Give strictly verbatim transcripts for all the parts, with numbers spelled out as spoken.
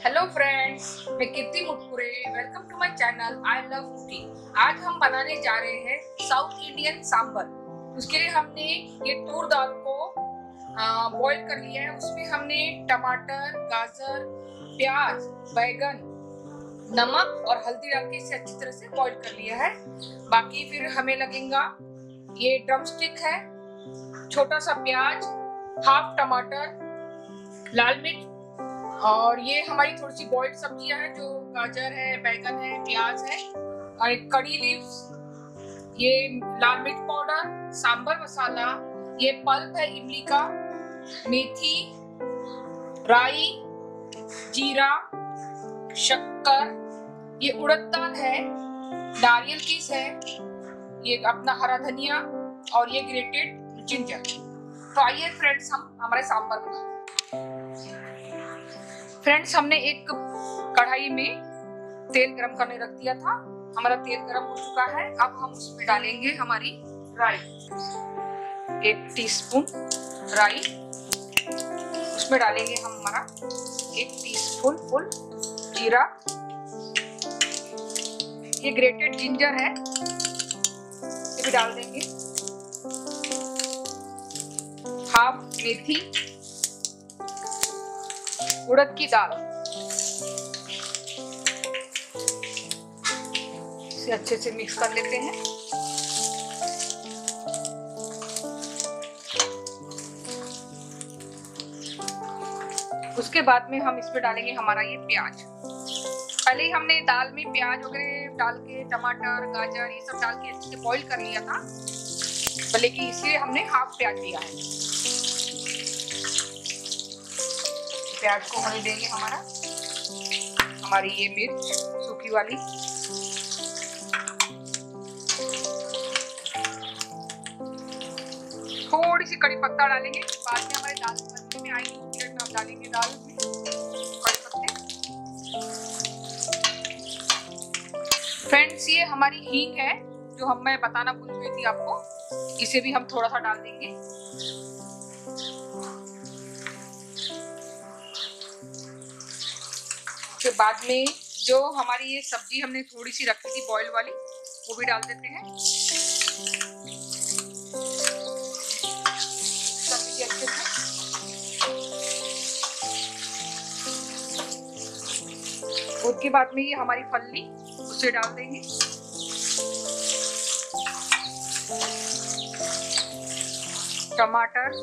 Hello friends, मैं Kirti Mutkure. Welcome to my channel I love cooking. आज हम बनाने जा रहे हैं साउथ इंडियन सांबर। उसके लिए हमने ये तूर दाल को बॉईल कर लिया है। उसमें हमने टमाटर, गाजर, प्याज, बैगन, नमक और हल्दी डाल के इसे अच्छी तरह से बॉईल कर लिया है। बाकी फिर हमें लगेगा ये ड्रम स्टिक है, छोटा सा प्याज, हाफ टमाटर, लाल मिर्च, और ये हमारी थोड़ी सी बॉइल्ड सब्जियां हैं जो गाजर है, बैगन है, प्याज है, और एक कड़ी लीव्स, ये लाल मिर्च पाउडर, सांबर मसाला, ये पल्प है इमली का, मेथी, राई, जीरा, शक्कर, ये उड़द दाल है, नारियल कीस है, ये अपना हरा धनिया और ये ग्रेटेड जिंजर। तो आइए फ्रेंड्स, हम हमारे सांबर बनाते हैं। फ्रेंड्स, हमने एक कढ़ाई में तेल गरम करने रख दिया था। हमारा तेल गरम हो चुका है। अब हम उसमें डालेंगे हमारी राई, एक टीस्पून राई। उसमें डालेंगे हम हमारा एक टीस्पून फुल जीरा, ये ग्रेटेड जिंजर है, ये भी डाल देंगे, हाफ मेथी, उड़द की दाल, इसे अच्छे से मिक्स कर लेते हैं। उसके बाद में हम इसमें डालेंगे हमारा ये प्याज। पहले ही हमने दाल में प्याज वगैरह डाल के, टमाटर, गाजर, ये सब डाल के अच्छे से बॉईल कर लिया था, लेकिन इसलिए हमने हाफ प्याज लिया है। प्याज को होने देंगे हमारा हमारी ये मिर्च सूखी वाली, थोड़ी सी कड़ी पत्ता डालेंगे। बाद में हमारे दाल बनने में आएगी, फिर हम डालेंगे दाल में कड़ी पत्ते। फ्रेंड्स, ये हमारी हींग है जो हम मैं बताना भूल गई थी आपको, इसे भी हम थोड़ा सा डाल देंगे। के बाद में जो हमारी ये सब्जी हमने थोड़ी सी रखी थी बॉईल वाली, वो भी डाल देते हैं। अच्छे से उसके बाद में ये हमारी फल्ली, उसे डाल देंगे। टमाटर,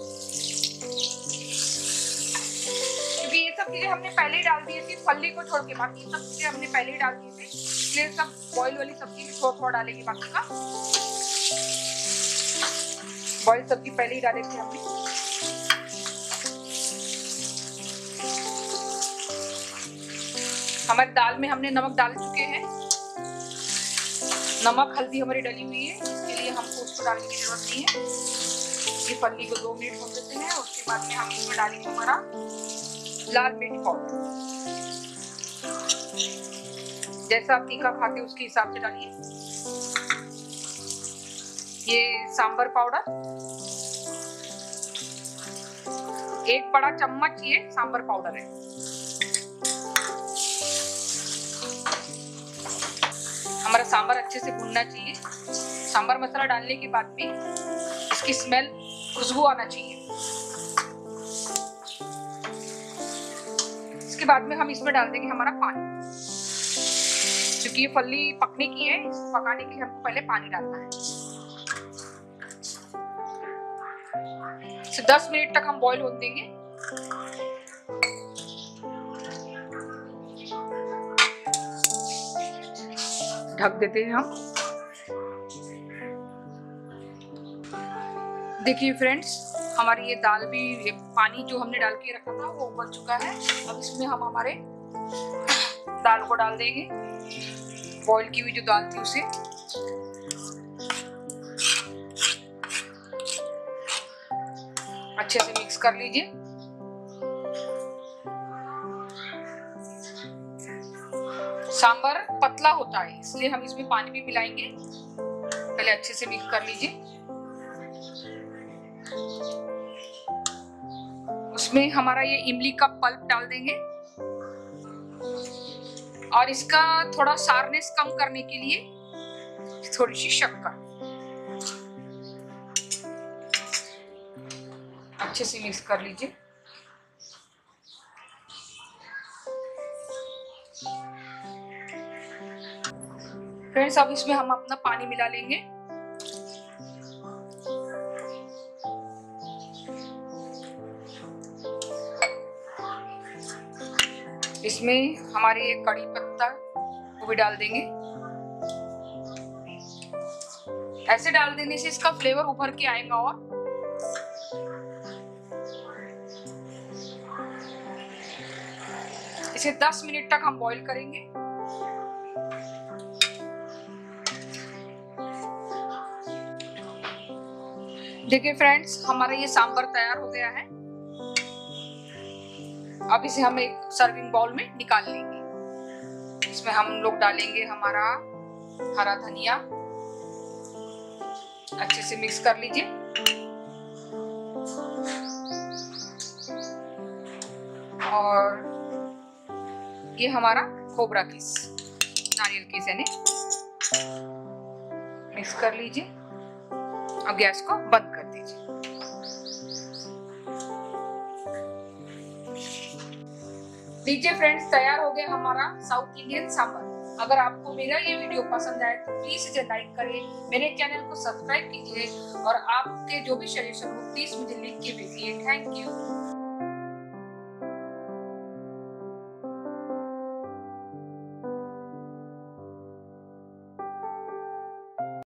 ये सब चीजें हमने पहले ही डाल दी थी, फल्ली को छोड़ के बाकी सब चीजें हमने पहले ही डाल दी थी, इसलिए सब बॉईल वाली सब्जी थोड़ा थोड़ा डालेंगे। बाकी का बॉईल सब्जी पहले ही डाले थे हमने। हमारी दाल में हमने नमक डाल चुके हैं, नमक हल्दी हमारी डली हुई है, इसके लिए हमको उसको डालने की जरूरत नहीं है। ये फल्ली को दो मिनट हो देते हैं। उसके बाद में हम इसमें डालेंगे हमारा लाल मिर्च पाउडर, जैसा आप तीखा खाते हैं उसके हिसाब से डालिए। ये सांबर पाउडर, एक बड़ा चम्मच ये सांबर पाउडर है। हमारा सांबर अच्छे से भुनना चाहिए। सांबर मसाला डालने के बाद में इसकी स्मेल, खुशबू आना चाहिए। इसके बाद में हम इसमें डाल देंगे हमारा पानी, क्योंकि ये फल्ली पकने की है, इसको पकाने के लिए हमको पहले पानी डालना है। इसे दस मिनट तक हम बॉईल होने देंगे। ढक देते हैं हम। देखिए फ्रेंड्स, हमारी ये दाल भी, ये पानी जो हमने डाल के रखा था वो उबल चुका है। अब इसमें हम हमारे दाल को डाल देंगे, बॉईल की हुई जो दाल थी उसे। अच्छे से मिक्स कर लीजिए। सांबर पतला होता है, इसलिए हम इसमें पानी भी मिलाएंगे। पहले अच्छे से मिक्स कर लीजिए। उसमें हमारा ये इमली का पल्प डाल देंगे। और इसका थोड़ा सारनेस कम करने के लिए थोड़ी सी शक्कर अच्छे से मिक्स कर लीजिए। फ्रेंड्स अब इसमें हम अपना पानी मिला लेंगे। इसमें हमारे ये कड़ी पत्ता वो भी डाल देंगे। ऐसे डाल देने से इसका फ्लेवर उभर के आएगा। और इसे दस मिनट तक हम बॉईल करेंगे। देखिए फ्रेंड्स हमारा ये सांभर तैयार हो गया है। अब इसे हम एक सर्विंग बाउल में निकाल लेंगे। इसमें हम लोग डालेंगे हमारा हरा धनिया, अच्छे से मिक्स कर लीजिए। और ये हमारा खोबरा किस, नारियल किस यानी मिक्स कर लीजिए और गैस को बंद कर दीजिए। लीजिए फ्रेंड्स तैयार हो गया हमारा साउथ इंडियन सांभर। अगर आपको मेरा ये वीडियो पसंद आए तो प्लीज इसे लाइक करें, मेरे चैनल को सब्सक्राइब कीजिए और आपके जो भी सजेशन हो प्लीज मुझे लिख के भेजिए। Thank you.